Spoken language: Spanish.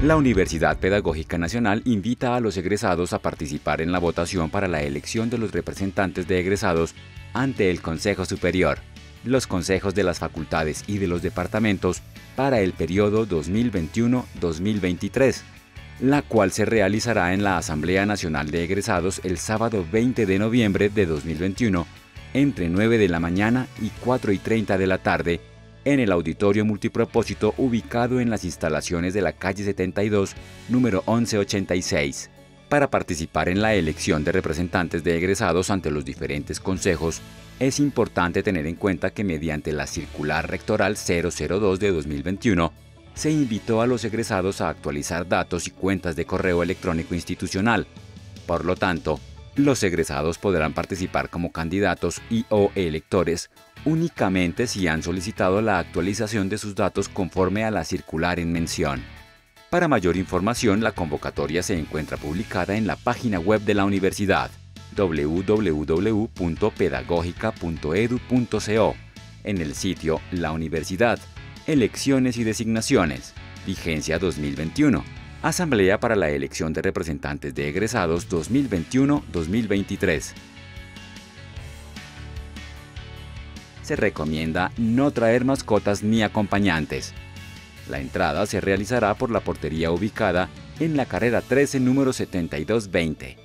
La Universidad Pedagógica Nacional invita a los egresados a participar en la votación para la elección de los representantes de egresados ante el Consejo Superior, los consejos de las facultades y de los departamentos para el periodo 2021-2023, la cual se realizará en la Asamblea Nacional de Egresados el sábado 20 de noviembre de 2021 entre 9 de la mañana y 4:30 de la tarde en el auditorio multipropósito ubicado en las instalaciones de la calle 72, número 1186. Para participar en la elección de representantes de egresados ante los diferentes consejos, es importante tener en cuenta que mediante la Circular Rectoral 002 de 2021, se invitó a los egresados a actualizar datos y cuentas de correo electrónico institucional. Por lo tanto, los egresados podrán participar como candidatos y/o electores únicamente si han solicitado la actualización de sus datos conforme a la circular en mención. Para mayor información, la convocatoria se encuentra publicada en la página web de la universidad www.pedagogica.edu.co, en el sitio La Universidad, Elecciones y Designaciones, Vigencia 2021, Asamblea para la elección de representantes de egresados 2021-2023. Se recomienda no traer mascotas ni acompañantes. La entrada se realizará por la portería ubicada en la carrera 13, número 7220.